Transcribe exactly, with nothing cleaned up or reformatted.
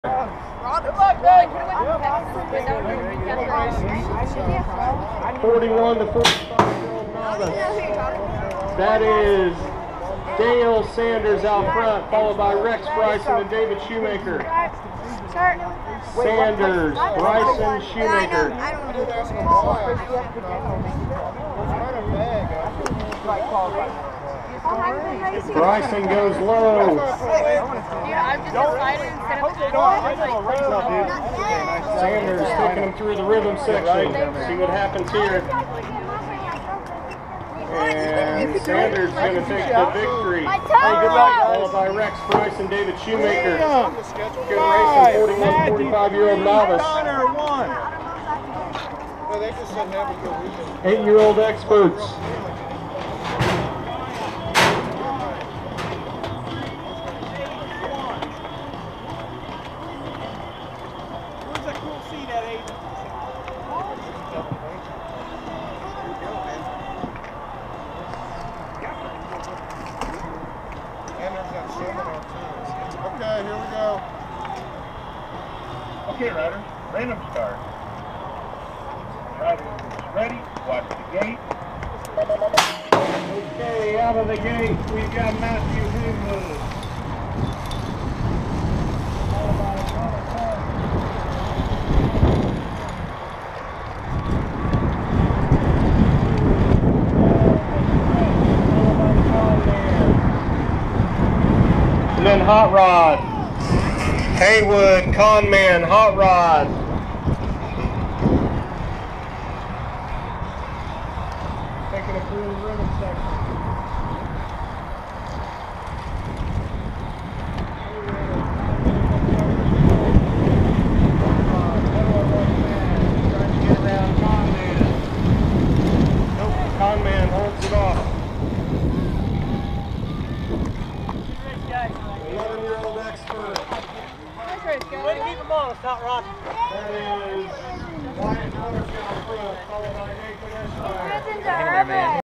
forty-one to forty-five-year-old novice. That is Dale Sanders out front, followed by Rex Bryson and David Shoemaker. Sanders, Bryson, Shoemaker. Bryson goes low. Sanders taking him through the rhythm section. See what happens here. And Sanders is going to take the victory. Followed by Rex Bryson, David Shoemaker. Good racing, forty-one to forty-five-year-old novice. Eight-year-old experts. Okay, here we go. Okay, Ryder, random start. Ryder, ready? Watch the gate. Okay, out of the gate, we've got Matthew Haywood. And then Hot Rod. Haywood, Conman, Hot Rod. Taking it through the ribbon section. Trying to get around Conman. Nope, Conman holds it off. eleven-year-old expert. Way to keep them honest, Hot Rod. That is Wyatt Norris out front, followed by Nathan Esquire.